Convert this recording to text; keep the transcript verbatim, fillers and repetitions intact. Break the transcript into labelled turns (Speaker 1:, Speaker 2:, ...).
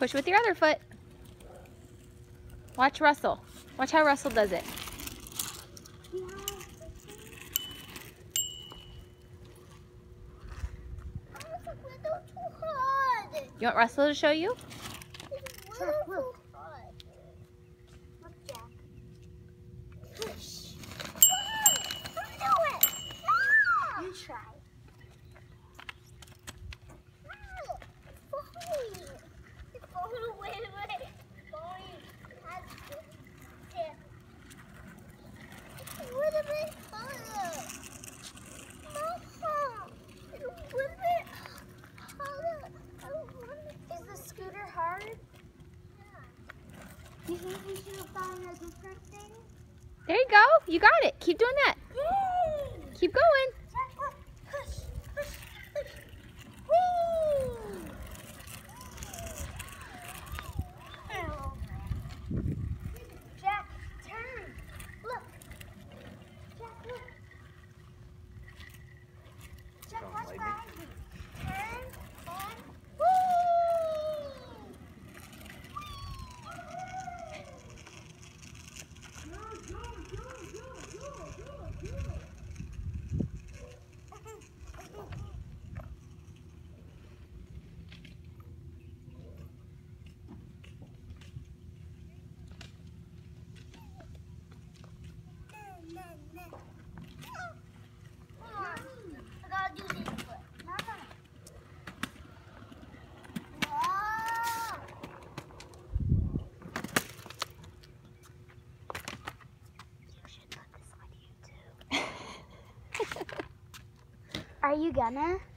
Speaker 1: Push with your other foot. Watch Russell. Watch how Russell does it. You want Russell to show you?
Speaker 2: You try. Is the scooter hard? Do you think we should have found a different thing?
Speaker 1: There you go. You got it. Keep doing that.
Speaker 2: Yay!
Speaker 1: Keep going.
Speaker 2: Jack, look. Push, push, push. Whee! Jack, turn. Look. Jack, look. Jack, watch behind you. Turn, on. Are you gonna?